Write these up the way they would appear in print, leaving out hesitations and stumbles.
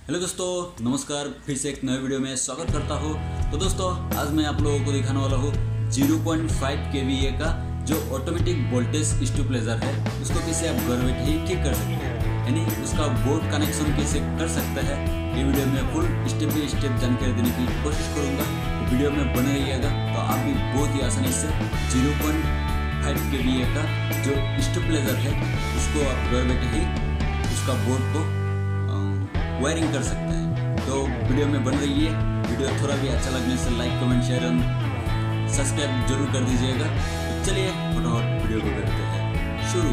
Hello दोस्तों, नमस्कार। फिर से एक नए वीडियो में स्वागत करता हूँ। तो दोस्तों, आज मैं आप लोगों को दिखाने वाला हूँ 0.5 kVA का जो ऑटोमेटिक वोल्टेज स्टेबलाइजर है, उसको कैसे आप घर बैठे ही ठीक कर सकते हैं, यानी उसका बोर्ड कनेक्शन कैसे कर सकते हैं। ये वीडियो में फुल स्टेप बाई स्टेप जानकारी देने की कोशिश करूँगा। तो वीडियो में बने रहिएगा, तो आप भी बहुत ही आसानी से 0.5 kVA का जो स्टेबलाइजर है उसको आप घर बैठे ही उसका बोर्ड को वायरिंग कर सकते हैं। तो वीडियो में बन रही है। वीडियो थोड़ा भी अच्छा लगने से लाइक, कमेंट, शेयर और सब्सक्राइब जरूर कर दीजिएगा। तो चलिए फटाफट वीडियो को करते हैं शुरू।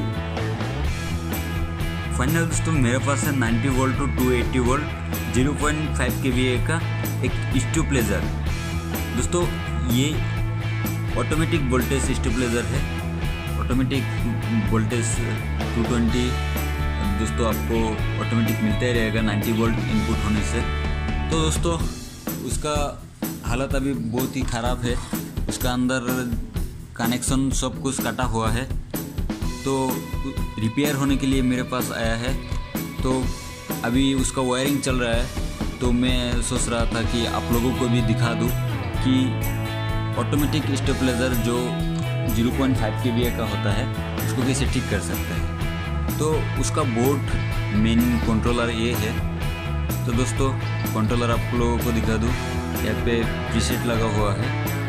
फाइनल दोस्तों, मेरे पास है 90 वोल्ट टू 280 वोल्ट 0.5 kVA का एक स्टेबलाइजर। दोस्तों, ये ऑटोमेटिक वोल्टेज स्टेबलाइजर है। ऑटोमेटिक वोल्टेज 220 दोस्तों आपको ऑटोमेटिक मिलता ही रहेगा 90 वोल्ट इनपुट होने से। तो दोस्तों, उसका हालत अभी बहुत ही ख़राब है। उसका अंदर कनेक्शन सब कुछ कटा हुआ है, तो रिपेयर होने के लिए मेरे पास आया है। तो अभी उसका वायरिंग चल रहा है। तो मैं सोच रहा था कि आप लोगों को भी दिखा दूं कि ऑटोमेटिक स्टेबलाइजर जो 0.5 kVA का होता है उसको कैसे ठीक कर सकते हैं। तो उसका बोर्ड मेन कंट्रोलर ये है। तो दोस्तों, कंट्रोलर आप लोगों को दिखा दूँ। यहाँ पे प्रीसेट लगा हुआ है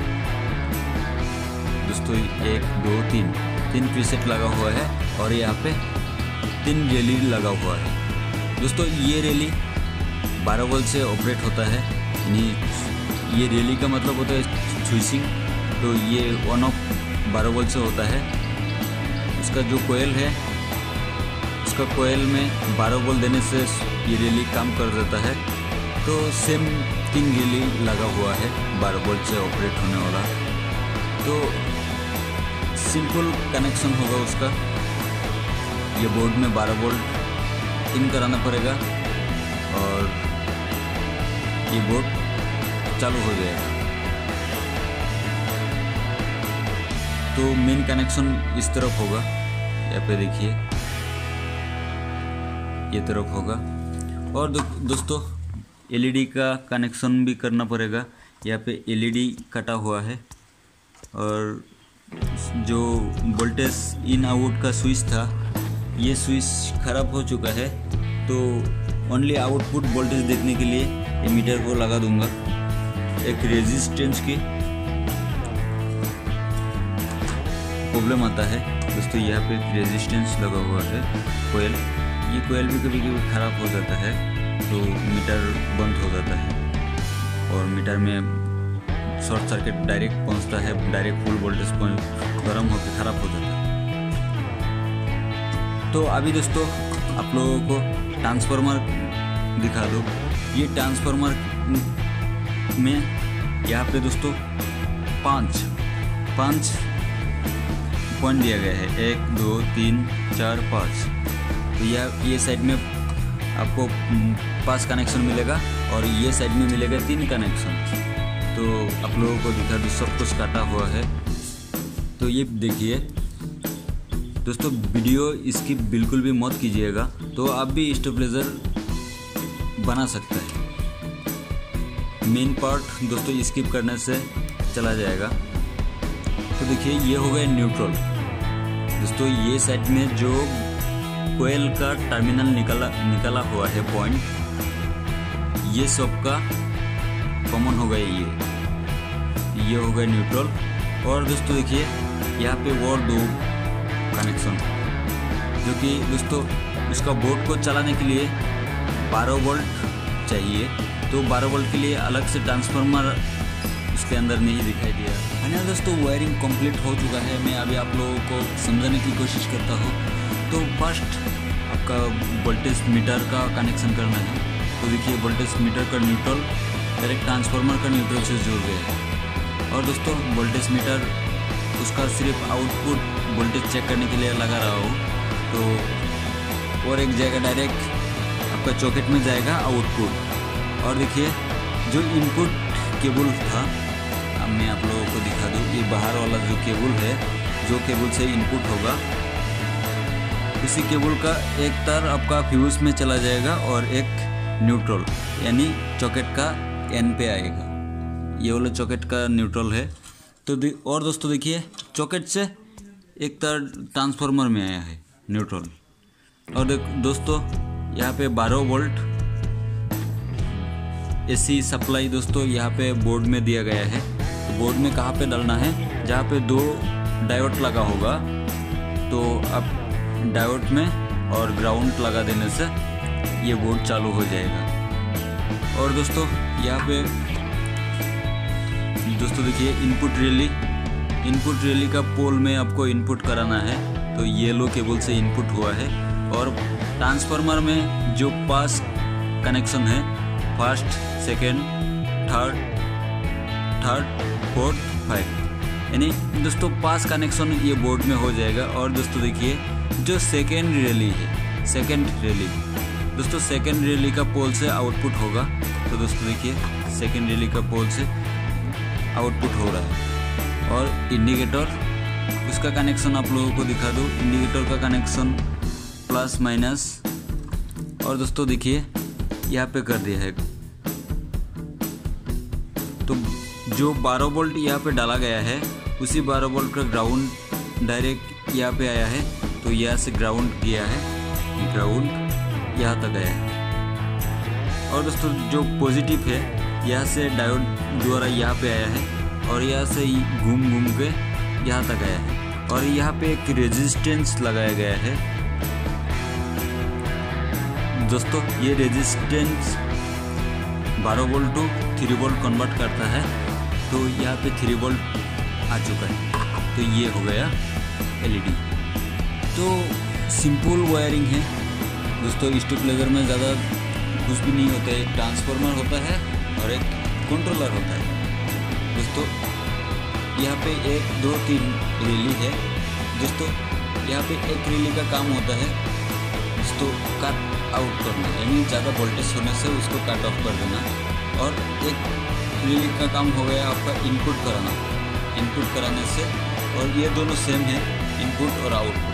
दोस्तों, 1 2 3 प्रीसेट लगा हुआ है और यहाँ पे 3 रेली लगा हुआ है। दोस्तों, ये रेली 12 वोल्ट से ऑपरेट होता है, यानी ये रेली का मतलब होता है स्विचिंग। तो ये ऑन ऑफ 12 वोल्ट से होता है। उसका जो कोयल है, उसका कोयल में 12 वोल्ट देने से ये रेली काम कर देता है। तो सेम 3 रेली लगा हुआ है 12 वोल्ट से ऑपरेट होने वाला। तो सिंपल कनेक्शन होगा उसका। ये बोर्ड में 12 वोल्ट इन कराना पड़ेगा और ये बोर्ड चालू हो जाएगा। तो मेन कनेक्शन इस तरफ होगा। यहाँ पे देखिए, ये तरफ होगा। और दोस्तों, एलईडी का कनेक्शन भी करना पड़ेगा। यहाँ पे एलईडी कटा हुआ है और जो वोल्टेज इन आउट का स्विच था, ये स्विच खराब हो चुका है। तो ओनली आउटपुट वोल्टेज देखने के लिए ये मीटर को लगा दूंगा। एक रेजिस्टेंस की प्रॉब्लम आता है दोस्तों। यहाँ पे रेजिस्टेंस लगा हुआ है कोयल। ये कोयल भी कभी कभी ख़राब हो जाता है, तो मीटर बंद हो जाता है और मीटर में शॉर्ट सर्किट डायरेक्ट पहुंचता है। डायरेक्ट फुल वोल्टेज गर्म होकर ख़राब हो जाता है। तो अभी दोस्तों, आप लोगों को ट्रांसफार्मर दिखा दो। ये ट्रांसफार्मर में यहाँ पे दोस्तों 5 पॉइंट दिया गया है। 1 2 3 4 5। तो ये साइड में आपको 5 कनेक्शन मिलेगा और ये साइड में मिलेगा 3 कनेक्शन। तो आप लोगों को दिखा दूँ, सब कुछ काटा हुआ है। तो ये देखिए दोस्तों, वीडियो इसकी बिल्कुल भी मत कीजिएगा, तो आप भी स्टेबलाइजर बना सकते हैं। मेन पार्ट दोस्तों स्किप करने से चला जाएगा। तो देखिए, ये हो गया न्यूट्रल। दोस्तों, ये साइड में जो कोयल का टर्मिनल निकला हुआ है पॉइंट, ये सब का कॉमन हो गया। ये हो गया न्यूट्रल। और दोस्तों देखिए, यहाँ पे और 2 कनेक्शन, जो कि दोस्तों उसका बोर्ड को चलाने के लिए 12 वोल्ट चाहिए। तो 12 वोल्ट के लिए अलग से ट्रांसफार्मर उसके अंदर नहीं दिखाई दिया। फाइनल दोस्तों, वायरिंग कंप्लीट हो चुका है। मैं अभी आप लोगों को समझाने की कोशिश करता हूँ। तो फर्स्ट आपका वोल्टेज मीटर का कनेक्शन करना है। तो देखिए, वोल्टेज मीटर का न्यूट्रल डायरेक्ट ट्रांसफार्मर का न्यूट्रल से जुड़ गया है। और दोस्तों, वोल्टेज मीटर उसका सिर्फ आउटपुट वोल्टेज चेक करने के लिए लगा रहा हो। तो और एक जगह डायरेक्ट आपका चॉकेट में जाएगा आउटपुट। और देखिए, जो इनपुट केबल था, अब मैं आप लोगों को दिखा दूँ। ये बाहर वाला जो केबल है, जो केबल से इनपुट होगा, इसी केबल का एक तार आपका फ्यूज में चला जाएगा और एक न्यूट्रल, यानी सॉकेट का एन पे आएगा। ये वाला सॉकेट का न्यूट्रल है। तो और दोस्तों देखिए, सॉकेट से एक तरह ट्रांसफार्मर में आया है न्यूट्रल। और दोस्तों यहाँ पे 12 वोल्ट एसी सप्लाई दोस्तों यहाँ पे बोर्ड में दिया गया है। तो बोर्ड में कहाँ पे डालना है, जहाँ पे 2 डायोड लगा होगा तो आप डायोड में और ग्राउंड लगा देने से ये बोर्ड चालू हो जाएगा। और दोस्तों यहाँ पे दोस्तों देखिए, इनपुट रिले का पोल में आपको इनपुट कराना है। तो येलो केबल से इनपुट हुआ है। और ट्रांसफार्मर में जो पास कनेक्शन है, फर्स्ट, सेकेंड, थर्ड, फोर्थ, 5, यानी दोस्तों पास कनेक्शन ये बोर्ड में हो जाएगा। और दोस्तों देखिए, जो सेकेंड रिले दोस्तों सेकेंड रिले का पोल से आउटपुट होगा। तो दोस्तों देखिए, सेकेंड रिले का पोल से आउटपुट हो रहा है। और इंडिकेटर, उसका कनेक्शन आप लोगों को दिखा दूँ। इंडिकेटर का कनेक्शन प्लस माइनस, और दोस्तों देखिए यहाँ पे कर दिया है। तो जो 12 वोल्ट यहाँ पे डाला गया है, उसी 12 वोल्ट का ग्राउंड डायरेक्ट यहाँ पे आया है। तो यहाँ से ग्राउंड गया है, ग्राउंड यहाँ तक आया है। और दोस्तों जो पॉजिटिव है, यहाँ से डायोड द्वारा यहाँ पे आया है और यहाँ से घूम के यहाँ तक आया है। और यहाँ पे एक रेजिस्टेंस लगाया गया है दोस्तों। ये resistance 12 volt to 3 volt convert करता है। तो यहाँ पे 3 वोल्ट आ चुका है। तो ये हो गया एलईडी। तो सिंपल वायरिंग है दोस्तों। स्टेबलाइजर में ज़्यादा कुछ भी नहीं होता है। एक ट्रांसफार्मर होता है और एक कंट्रोलर होता है दोस्तों। यहाँ पे 1, 2, 3 रिले है दोस्तों। यहाँ पे एक रिले का काम होता है दोस्तों कट आउट करना, यानी ज़्यादा वोल्टेज होने से उसको कट ऑफ कर देना। और एक रिले का काम हो गया आपका इनपुट कराना। इनपुट कराने से, और ये दोनों सेम है, इनपुट और आउटपुट।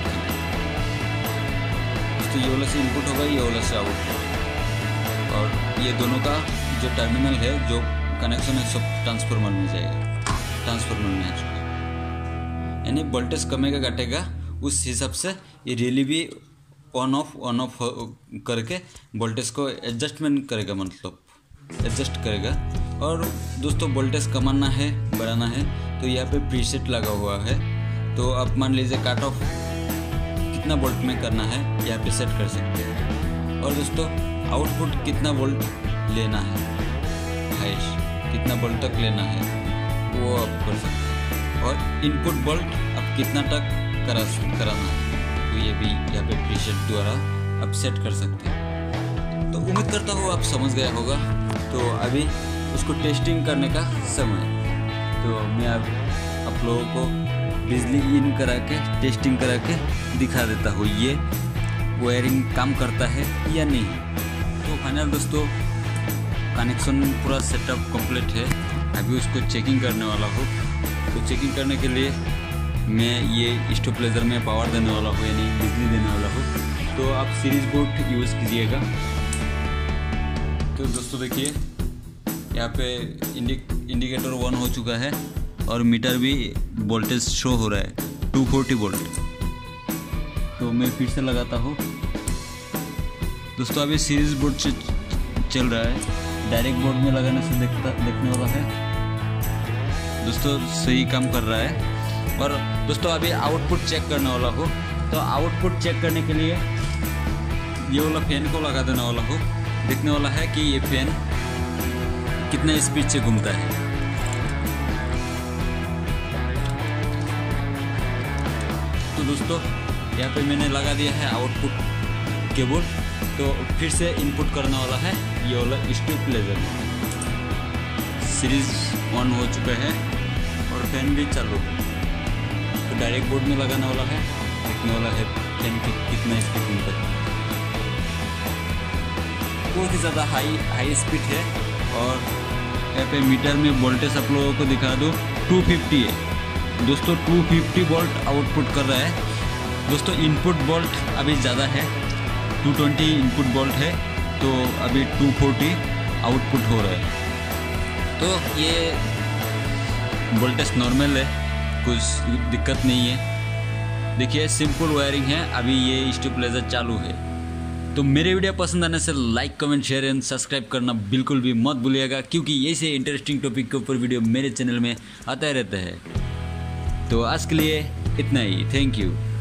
तो ये वाला से इनपुट होगा, ये वाला से आउटपुट। और ये दोनों का जो टर्मिनल है, जो कनेक्शन है, सब ट्रांसफार्मर में जाएगा, ट्रांसफार्मर में आ चुका है। यानी वोल्टेज कमेगा घटेगा, उस हिसाब से ये रिले भी ऑन ऑफ करके वोल्टेज को एडजस्टमेंट करेगा, मतलब एडजस्ट करेगा। और दोस्तों वोल्टेज कमाना है, बढ़ाना है, तो यहाँ पे प्रीसेट लगा हुआ है। तो आप मान लीजिए कट ऑफ कितना वोल्ट में करना है, यहाँ पे सेट कर सकते हैं। और दोस्तों आउटपुट कितना वोल्ट लेना है, हाईएस्ट कितना वोल्ट तक लेना है, वो आप कर सकते हैं। और इनपुट वोल्ट आप कितना तक कराना है, तो ये भी यहाँ पे प्रीसेट द्वारा आप सेट कर सकते हैं। तो उम्मीद करता हूँ आप समझ गया होगा। तो अभी उसको टेस्टिंग करने का समय। तो मैं आप लोगों को बिजली इन करा के, टेस्टिंग करा के दिखा देता हूँ ये वायरिंग काम करता है या नहीं। तो फाइनल दोस्तों कनेक्शन पूरा सेटअप कंप्लीट है। अभी उसको चेकिंग करने वाला हूँ। तो चेकिंग करने के लिए मैं ये स्टेबलाइजर में पावर देने वाला हूँ, यानी बिजली देने वाला हूँ। तो आप सीरीज बोर्ड यूज़ कीजिएगा। तो दोस्तों देखिए, यहाँ पे इंडिकेटर 1 हो चुका है और मीटर भी वोल्टेज शो हो रहा है 240 वोल्ट। तो मैं फिर से लगाता हूँ दोस्तों। अभी सीरीज बोर्ड से चल रहा है, डायरेक्ट बोर्ड में लगाने से देखने वाला है दोस्तों सही काम कर रहा है। और दोस्तों अभी आउटपुट चेक करने वाला हूँ। तो आउटपुट चेक करने के लिए ये वाला फैन को लगा देने वाला हूँ। देखने वाला है कि ये फैन कितना स्पीड से घूमता है। तो दोस्तों यहाँ पे मैंने लगा दिया है आउटपुट केबल। तो फिर से इनपुट करने वाला है ये वाला स्टेबलाइजर। सीरीज ऑन हो चुका है और फैन भी चालू है। तो डायरेक्ट बोर्ड में लगाने वाला है, देखने वाला है फैन की कितना स्पीड घूमता है। बहुत ही ज़्यादा हाई स्पीड है। और यहाँ पे मीटर में वोल्टेज आप लोगों को दिखा दूँ 250 है दोस्तों। 250 वोल्ट आउटपुट कर रहा है दोस्तों। इनपुट वोल्ट अभी ज़्यादा है, 220 इनपुट वोल्ट है। तो अभी 240 आउटपुट हो रहा है। तो ये वोल्टेज नॉर्मल है, कुछ दिक्कत नहीं है। देखिए सिंपल वायरिंग है, अभी ये स्टेबलाइजर चालू है। तो मेरे वीडियो पसंद आने से like comment share and subscribe करना बिल्कुल भी मत भूलिएगा, क्योंकि ऐसे इंटरेस्टिंग टॉपिक के ऊपर वीडियो मेरे चैनल में आता रहता है। तो आज के लिए इतना ही, थैंक यू।